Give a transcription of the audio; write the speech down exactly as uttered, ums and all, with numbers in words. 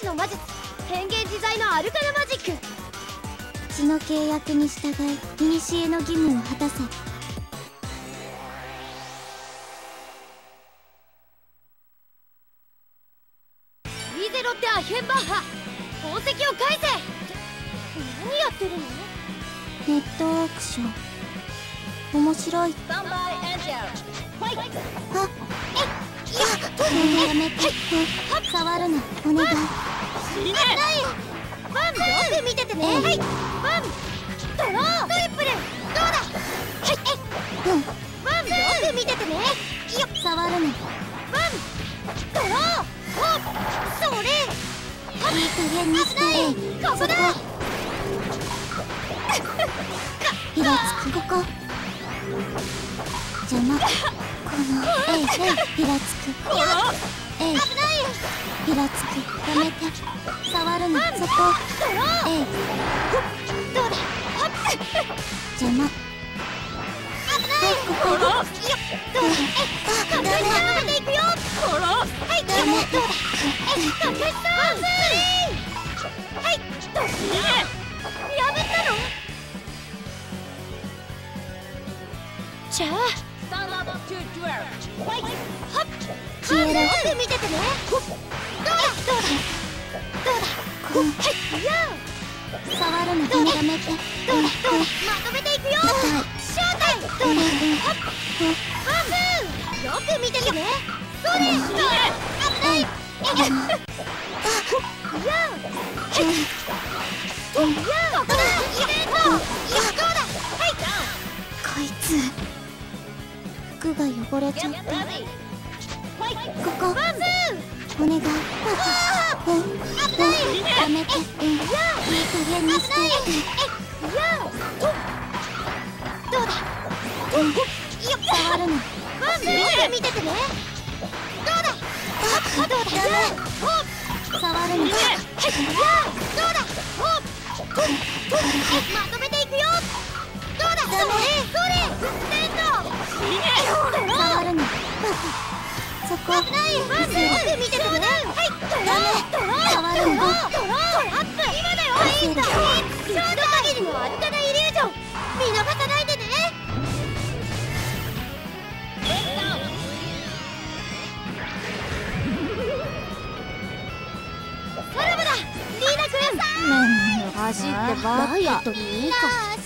士の魔術、変幻自在のアルカナマジック。 血の契約に従い古の義務を果たせ。 リーゼロってアヘンバッハ、宝石を返せ。何やってるの？ ネットオークション面白い。あっ、やめて、触るな、お願い。 ワン、よく見ててね。はい、ワン、ドロー、トリプル、どうだ。はい、 うん、 ワン、よく見ててね。よっ、 触るな。 ワン、ドロー、お、それ。 いい加減にして。 ここだ。 イラつく、ここ邪魔。このえいえい、イラつく。えい、イラつく、やめて、触るな、そこ。えい、 どうだ。 邪魔。はい、ここ。どうだ。あ、ダメ。 まで行くよ。はい、 ダメ。 どうだ。え、かかしさん。はい、どうしよう。破ったの？じゃあ消えろ。 よく見ててね。どうだ、どうだ、どうだ。 こう、 いや、 触るな、やめて。 どうだ、どうだ、まとめていくよ。正体、どうだ。ワン、よく見ててね。それ、危ない。いや、いや、ここだ。イベント。どうだ。はい、 こいつ服が汚れちゃった。ここ、お願い。うん、うん、やめて。うん、いい加減にして。 どうだ。 触るな。 ワン、よく見ててね。どうだ。 あ、 どうだ。 触るな。 どうだ。まとめていくよ。どうだ。それ、それ。セント。 触るな。そこ。 危ない。ワン、よく見ててね。はい。 ダメ。触るな。 アップ。今だよ。はい。ショート限りのアルカナイリュージョン。見逃さないでね。さらばだ、リーナ君。 走ってばっか。ダイエットにいいか。